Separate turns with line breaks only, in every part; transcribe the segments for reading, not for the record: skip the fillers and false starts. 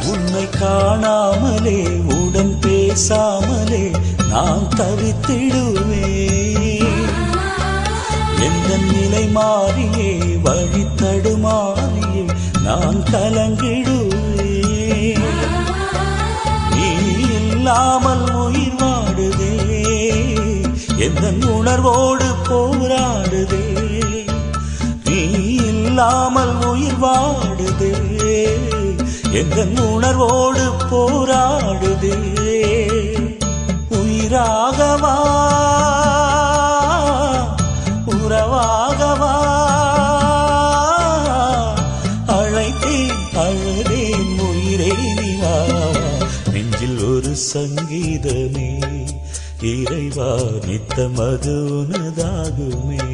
உன்னை காணாமலே உடன் பேசாமலே நான் தவித்திடுவேன். எந்த நிலை மாறியே வழி தடுமாறியே நான் கலங்கிடுவேன். நீ இல்லாமல் உயிர் வாடுதே, எந்த உணர்வோடு போராடுதே. நீ இல்லாமல் உயிர் வாடுதே, எந்த உணர்வோடு போராடுதே. உயிராகவா உறவாகவா அழைத்தேன் அழுதேன் உயிரே நீவா. நெஞ்சில் ஒரு சங்கீதமே இறைவா நித்தம் அது உனதாகுமே.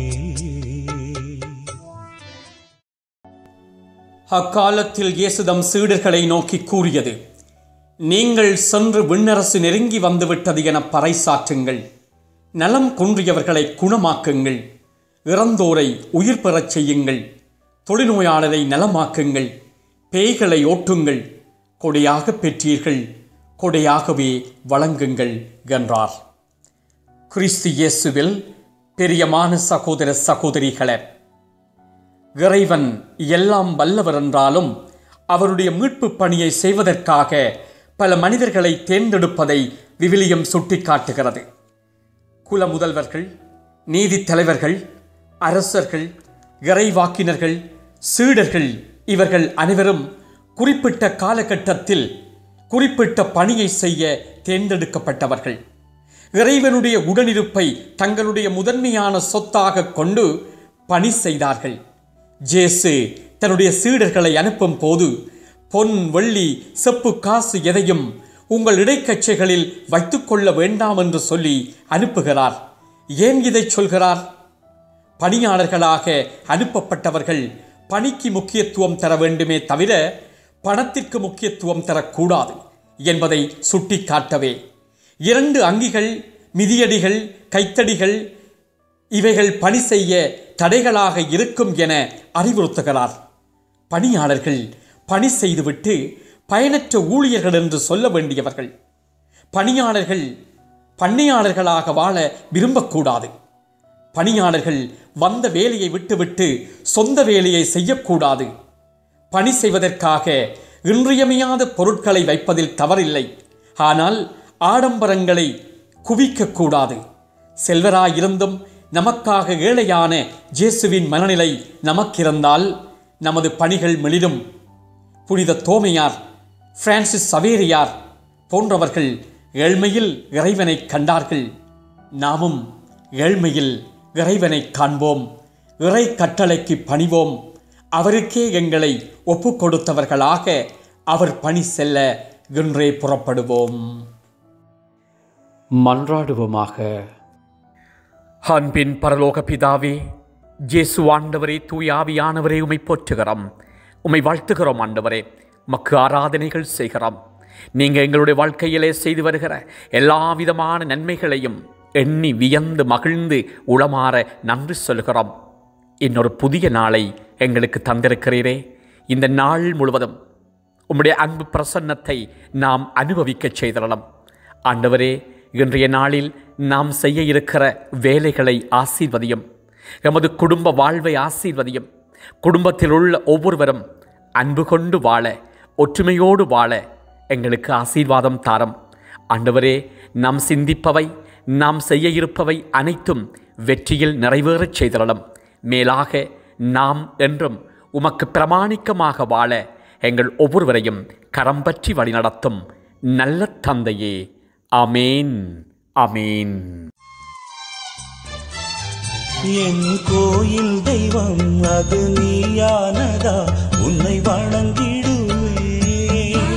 அக்காலத்தில் இயேசுதம் சீடர்களை நோக்கி கூறியது, நீங்கள் சென்று விண்ணரசு நெருங்கி வந்துவிட்டது என பறைசாற்றுங்கள். நலம் குன்றியவர்களை குணமாக்குங்கள், இறந்தோரை உயிர் பெறச் செய்யுங்கள், தொழுநோயாளரை நலமாக்குங்கள், பேய்களை ஓட்டுங்கள். கொடையாக பெற்றீர்கள், கொடையாகவே வழங்குங்கள் என்றார். கிறிஸ்து இயேசுவில் பிரியமான சகோதர சகோதரிகளே, இறைவன் எல்லாம் வல்லவர் என்றாலும் அவருடைய மீட்பு பணியை செய்வதற்காக பல மனிதர்களை தேர்ந்தெடுப்பதை விவிலியம் சுட்டிக்காட்டுகிறது. குல முதல்வர்கள், நீதி தலைவர்கள், அரசர்கள், இறைவாக்கினர்கள், சீடர்கள் இவர்கள் அனைவரும் குறிப்பிட்ட காலகட்டத்தில் குறிப்பிட்ட பணியை செய்ய தேர்ந்தெடுக்கப்பட்டவர்கள். இறைவனுடைய உடனிருப்பை தங்களுடைய முதன்மையான சொத்தாக கொண்டு பணி செய்தார்கள். இயேசு தன்னுடைய சீடர்களை அனுப்பும் போது பொன், வெள்ளி, செப்பு, காசு எதையும் உங்கள் இடைக்கச்சைகளில் வைத்துக்கொள்ள வேண்டாம் என்று சொல்லி அனுப்புகிறார். ஏன் இதை சொல்கிறார்? பணியாளர்களாக அனுப்பப்பட்டவர்கள் பணிக்கு முக்கியத்துவம் தர வேண்டுமே தவிர பணத்திற்கு முக்கியத்துவம் தரக்கூடாது என்பதை சுட்டிக்காட்டவே 2 அங்கிகள், மிதியடிகள், கைத்தடிகள் இவைகள் பணி செய்ய தடைகளாக இருக்கும் என அறிவுறுத்துகிறார். பணியாளர்கள் பணி செய்துவிட்டு பயனற்ற ஊழியர்கள் என்று சொல்ல வேண்டியவர்கள். பணியாளர்கள் பண்ணையாளர்களாக வாழ விரும்பக்கூடாது. பணியாளர்கள் வந்த வேலையை விட்டுவிட்டு சொந்த வேலையை செய்யக்கூடாது. பணி செய்வதற்காக இன்றியமையாத பொருட்களை வைப்பதில் தவறில்லை. ஆனால் ஆடம்பரங்களை குவிக்கக்கூடாது. செல்வராயிருந்தும் நமக்காக ஏழையான இயேசுவின் மனநிலை நமக்கிருந்தால் நமது பணிகள் மெளிரும். புனித தோமையார், பிரான்சிஸ் சவேரியார் போன்றவர்கள் ஏழ்மையில் இறைவனை கண்டார்கள். நாமும் ஏழ்மையில் இறைவனை காண்போம். இறை கட்டளைக்கு பணிவோம். அவருக்கே எங்களை ஒப்புக் கொடுத்தவர்களாக அவர் பணி செல்ல இன்றே புறப்படுவோம். மன்றாடுவோமாக. அன்பின் பரலோக பிதாவே, இயேசு ஆண்டவரே, தூய ஆவியானவரே, உம்மை போற்றுகிறோம், உம்மை வாழ்த்துகிறோம். ஆண்டவரே, மக்கு ஆராதனைகள் செய்கிறோம். நீங்கள் எங்களுடைய வாழ்க்கையிலே செய்து வருகிற எல்லா விதமான நன்மைகளையும் எண்ணி வியந்து மகிழ்ந்து உளமாற நன்றி சொல்கிறோம். இன்னொரு புதிய நாளை எங்களுக்கு தந்திருக்கிறீரே. இந்த நாள் முழுவதும் உம்முடைய அன்பு பிரசன்னத்தை நாம் அனுபவிக்க செய்தரலாம். ஆண்டவரே, இன்றைய நாளில் நாம் செய்ய இருக்கிற வேலைகளை ஆசீர்வதியும். எமது குடும்ப வாழ்வை ஆசீர்வதியும். குடும்பத்தில் உள்ள ஒவ்வொருவரும் அன்பு கொண்டு வாழ, ஒற்றுமையோடு வாழ எங்களுக்கு ஆசீர்வாதம் தாரும். ஆண்டவரே, நாம் சிந்திப்பவை, நாம் செய்ய இருப்பவை அனைத்தும் வெற்றியில் நிறைவேறச் செய்தரலாம். மேலாக நாம் என்றும் உமக்கு பிரமாணிக்கமாக வாழ எங்கள் ஒவ்வொருவரையும் கரம் பற்றி வழிநடத்தும் நல்ல தந்தையே. ஆமேன், ஆமேன்.
என் கோயில் தெய்வம் அது நீயானதா, உன்னை வணங்கிடுவேன்.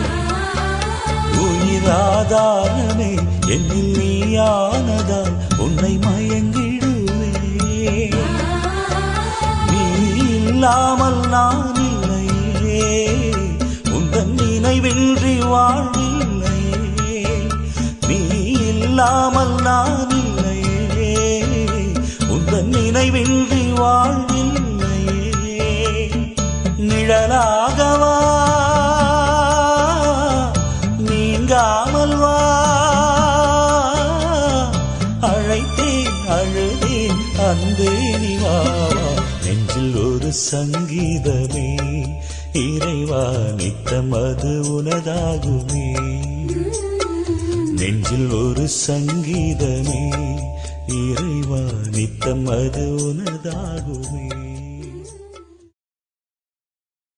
உயிராதாரமே என்னில் நீயானதா, உன்னை மயங்கிடுவேன். நீ இல்லாமல் நான் இல்லையே, உந்தன் நினைவின்றி வாழ்வில்லையே. நீ இல்லாமல் நான் இல்லையே, உந்தன் நினைவின்றி வாழ்வில்லையே. நிழலாகவா அன்பே நீ வா வா. நெஞ்சில் ஒரு சங்கீதமே இறைவா நித்தம் அது உனதாகுமே. நெஞ்சில் ஒரு சங்கீதமே இறைவா நித்தம் அது உனதாகுமே.